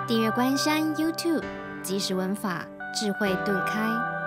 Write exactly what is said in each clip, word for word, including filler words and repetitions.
订阅关山 YouTube， 即时文法，智慧顿开。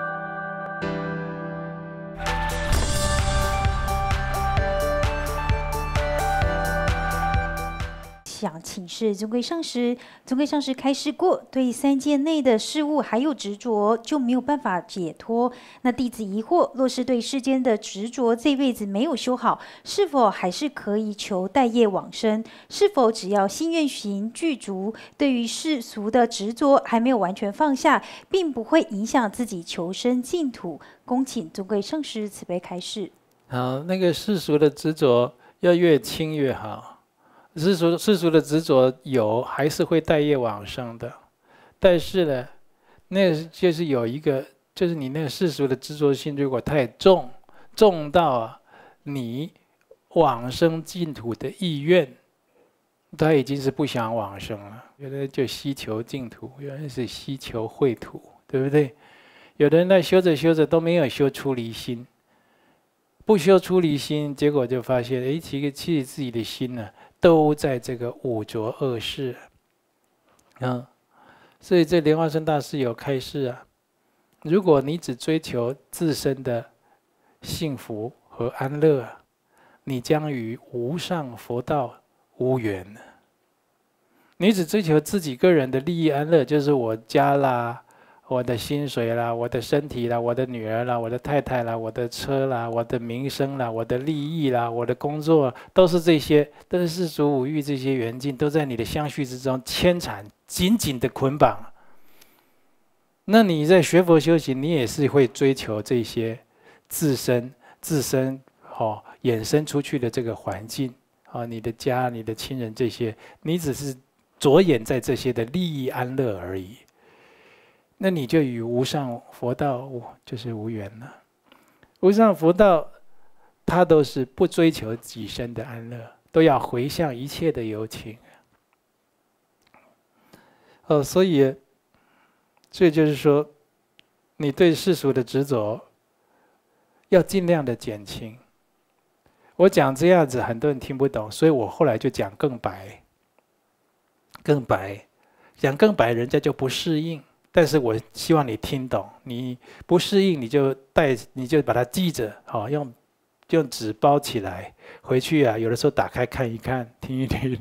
想请示尊贵上师，尊贵上师开示过，对三界内的事物还有执着，就没有办法解脱。那弟子疑惑，若是对世间的执着这辈子没有修好，是否还是可以求待业往生？是否只要心愿行具足，对于世俗的执着还没有完全放下，并不会影响自己求生净土？恭请尊贵上师慈悲开示。 好，那个世俗的执着要越轻越好。世俗世俗的执着有，还是会带业往生的。但是呢，那就是有一个，就是你那个世俗的执着心如果太重，重到啊，你往生净土的意愿，他已经是不想往生了。有的人就希求净土，有人是希求秽土，对不对？有的人在修着修着都没有修出离心，不修出离心，结果就发现，哎，其实其实自己的心呢，都在这个五浊恶世，嗯，所以这莲花生大师有开示啊，如果你只追求自身的幸福和安乐，你将与无上佛道无缘。你只追求自己个人的利益安乐，就是我家啦，我的薪水啦，我的身体啦，我的女儿啦，我的太太啦，我的车啦，我的名声啦，我的利益啦，我的工作，都是这些，都是世俗五欲这些缘境，都在你的相续之中牵缠，紧紧的捆绑。那你在学佛修行，你也是会追求这些自身自身哦衍生出去的这个环境啊、哦，你的家、你的亲人这些，你只是着眼在这些的利益安乐而已。那你就与无上佛道就是无缘了。无上佛道，它都是不追求己身的安乐，都要回向一切的有情。哦，所以，这就是说，你对世俗的执着，要尽量的减轻。我讲这样子，很多人听不懂，所以我后来就讲更白，更白，讲更白，人家就不适应。但是我希望你听懂，你不适应你就带，你就把它记着，好，用用纸包起来，回去啊，有的时候打开看一看，听一听。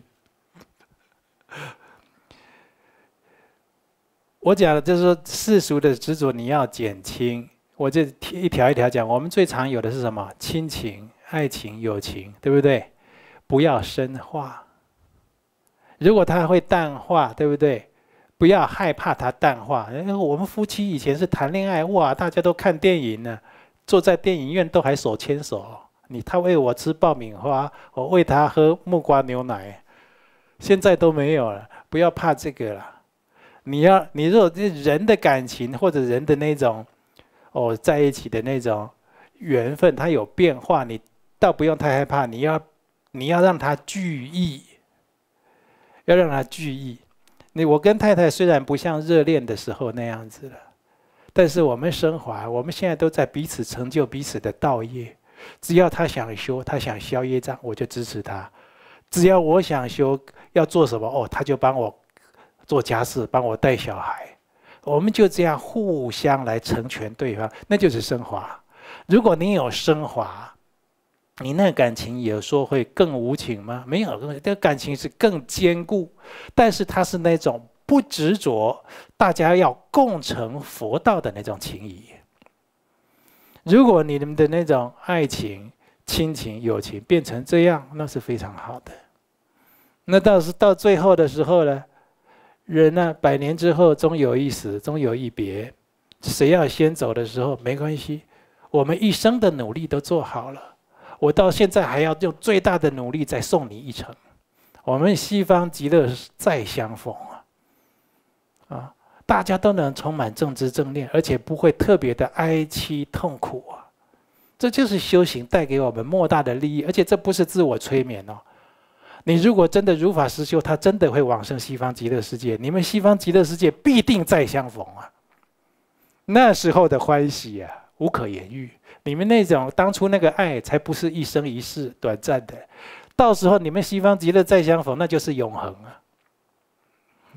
我讲的就是说世俗的执着你要减轻，我这一条一条讲。我们最常有的是什么？亲情、爱情、友情，对不对？不要深化。如果它会淡化，对不对？不要害怕它淡化。我们夫妻以前是谈恋爱，哇，大家都看电影呢，坐在电影院都还手牵手。你他喂我吃爆米花，我喂他喝木瓜牛奶，现在都没有了。不要怕这个了。你要，你如果人的感情或者人的那种哦在一起的那种缘分，它有变化，你倒不用太害怕。你要，你要让它具意，要让它具意。你我跟太太虽然不像热恋的时候那样子了，但是我们升华，我们现在都在彼此成就彼此的道业。只要他想修，他想消业障，我就支持他；只要我想修，要做什么哦，他就帮我做家事，帮我带小孩。我们就这样互相来成全对方，那就是升华。如果你有升华，你那感情有说会更无情吗？没有，这个感情是更坚固，但是它是那种不执着，大家要共成佛道的那种情谊。如果你们的那种爱情、亲情、友情变成这样，那是非常好的。那到是到最后的时候呢，人呢，百年之后终有一死，终有一别。谁要先走的时候没关系，我们一生的努力都做好了。我到现在还要用最大的努力再送你一程，我们西方极乐再相逢啊！啊，大家都能充满正知正念，而且不会特别的哀戚痛苦啊！这就是修行带给我们莫大的利益，而且这不是自我催眠哦。你如果真的如法实修，他真的会往生西方极乐世界，你们西方极乐世界必定再相逢啊！那时候的欢喜啊，无可言喻。你们那种当初那个爱，才不是一生一世短暂的，到时候你们西方极乐再相逢，那就是永恒啊！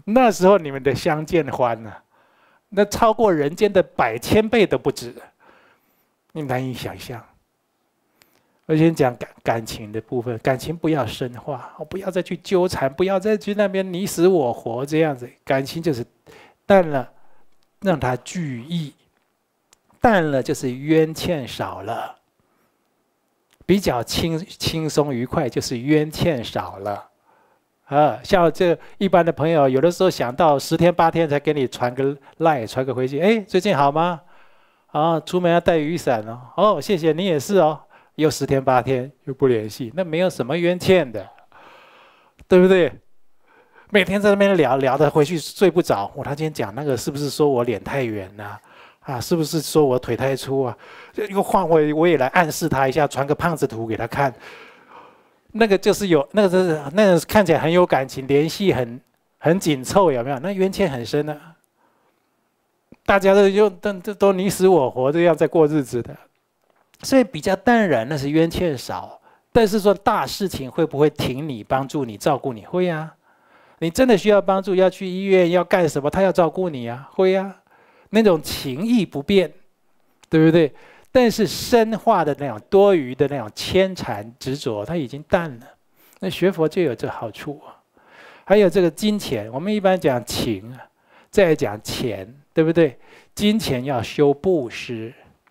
那时候你们的相见欢呢、啊，那超过人间的百千倍都不止，你难以想象。我先讲感感情的部分，感情不要深化，不要再去纠缠，不要再去那边你死我活这样子。感情就是淡了，让它聚义，淡了就是冤欠少了，比较轻轻松愉快就是冤欠少了。啊，像这一般的朋友，有的时候想到十天八天才给你传个赖，传个回去，哎，最近好吗？啊，出门要带雨伞哦。哦，谢谢你也是哦。又十天八天又不联系，那没有什么冤欠的，对不对？每天在那边聊聊的，回去睡不着。我他今天讲那个，是不是说我脸太圆呐、啊？啊，是不是说我腿太粗啊？又换我我也来暗示他一下，传个胖子图给他看。那个就是有那个是那个看起来很有感情，联系很很紧凑，有没有？那冤欠很深啊。大家都用都都都你死我活这样在过日子的。所以比较淡然，那是冤欠少。但是说大事情会不会挺你、帮助你、照顾你？会啊。你真的需要帮助，要去医院，要干什么？他要照顾你啊，会啊。那种情义不变，对不对？但是深化的那种多余的那种牵缠执着，它已经淡了。那学佛就有这好处啊。还有这个金钱，我们一般讲情啊，再讲钱，对不对？金钱要修布施。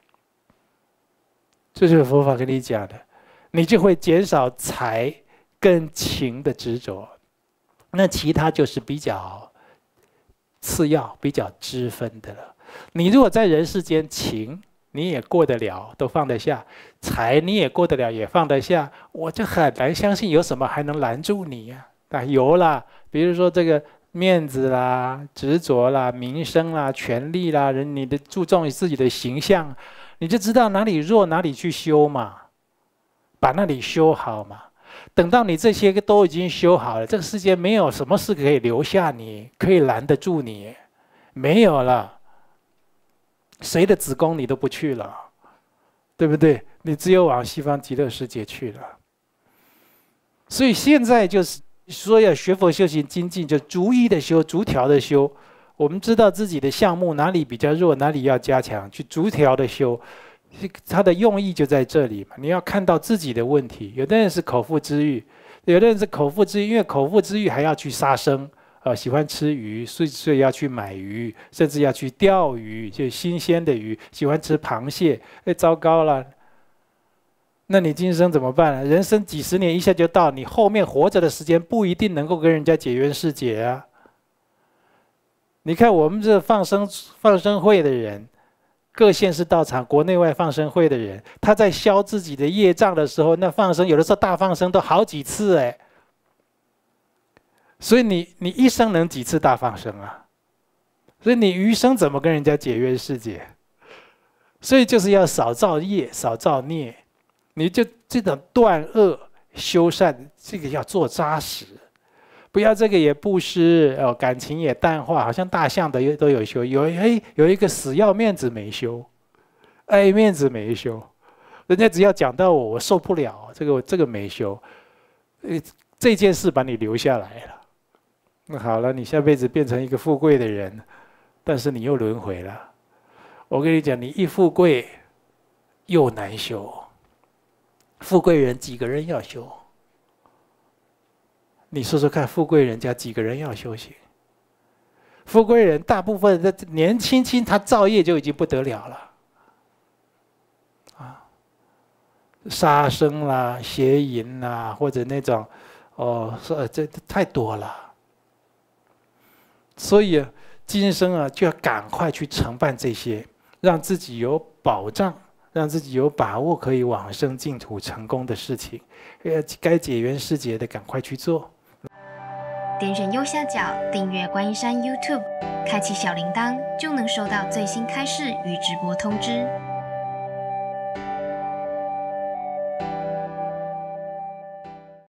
这就是佛法跟你讲的，你就会减少财跟情的执着，那其他就是比较次要、比较支分的了。你如果在人世间，情你也过得了，都放得下；财你也过得了，也放得下。我就很难相信有什么还能拦住你呀、啊？啊，有啦，比如说这个面子啦、执着啦、名声啦、权力啦，人你的注重自己的形象。你就知道哪里弱，哪里去修嘛，把那里修好嘛。等到你这些个都已经修好了，这个世界没有什么事可以留下你，可以拦得住你，没有了。谁的子宫你都不去了，对不对？你只有往西方极乐世界去了。所以现在就是说要学佛修行精进，就逐一的修，逐条的修。我们知道自己的项目哪里比较弱，哪里要加强，去逐条的修，它的用意就在这里嘛。你要看到自己的问题，有的人是口腹之欲，有的人是口腹之欲，因为口腹之欲还要去杀生，呃，喜欢吃鱼，所以所以要去买鱼，甚至要去钓鱼，就新鲜的鱼，喜欢吃螃蟹，哎，糟糕了。那你今生怎么办呢？人生几十年一下就到，你后面活着的时间不一定能够跟人家解冤释结啊。你看我们这放生放生会的人，各县市道场、国内外放生会的人，他在消自己的业障的时候，那放生有的时候大放生都好几次哎。所以你你一生能几次大放生啊？所以你余生怎么跟人家解冤释结？所以就是要少造业，少造孽，你就这种断恶修善，这个要做扎实。不要这个也布施哦，感情也淡化，好像大象的都有修，有哎有一个死要面子没修，爱面子没修，人家只要讲到我，我受不了，这个这个没修，呃这件事把你留下来了，那好了，你下辈子变成一个富贵的人，但是你又轮回了。我跟你讲，你一富贵又难修，富贵人几个人要修？你说说看，富贵人家几个人要修行？富贵人大部分的年轻轻，他造业就已经不得了了，啊，杀生啦、邪淫啦，或者那种，哦，说这太多了。所以啊，今生啊就要赶快去承办这些，让自己有保障，让自己有把握可以往生净土成功的事情，呃，该解冤释结的赶快去做。 点选右下角订阅观音山 YouTube， 开启小铃铛，就能收到最新开示与直播通知。